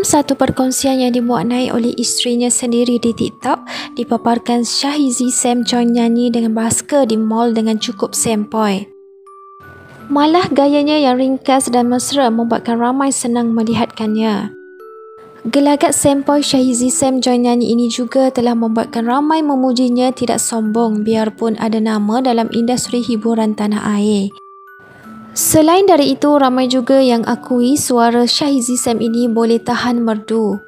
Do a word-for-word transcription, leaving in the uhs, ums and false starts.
satu perkongsian yang dimuat naik oleh isterinya sendiri di TikTok, dipaparkan Shahrizi Sam join nyanyi dengan basker di mall dengan cukup sempoi. Malah gayanya yang ringkas dan mesra membuatkan ramai senang melihatkannya. Gelagat sempoi Shahrizi Sam join nyanyi ini juga telah membuatkan ramai memujinya tidak sombong biarpun ada nama dalam industri hiburan tanah air. Selain dari itu, ramai juga yang akui suara Shahrizi Sam ini boleh tahan merdu.